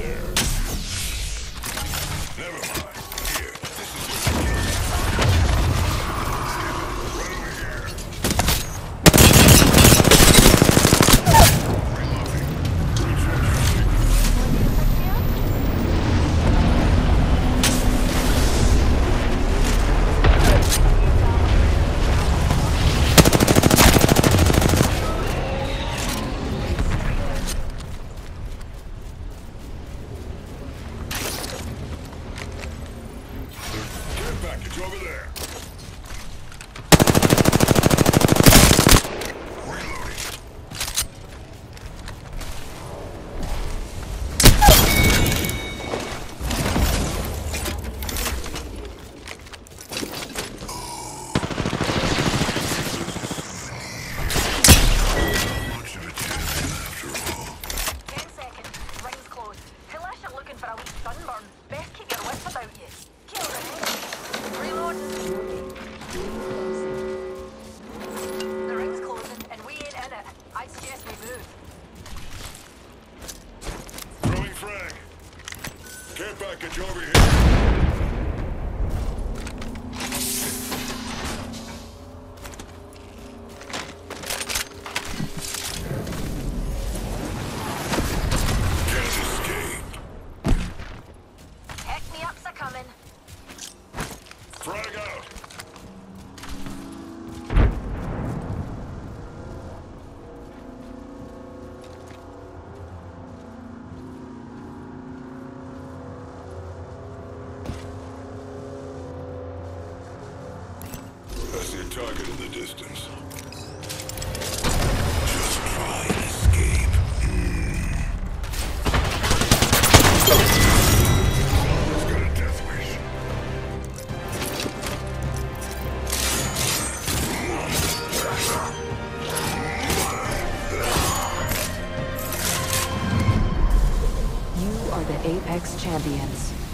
Package over there. Reloading. Much of a champion after all. 10 seconds. Ring's closed. Unless you're looking for a wee sunburn, best keep your wits about you. Kill the reload. The ring's closing and we ain't in it. I suggest we move. Throwing frag. Care package over here. Coming. Frag out. I see a target in the distance. Just try and escape. The Apex Champions.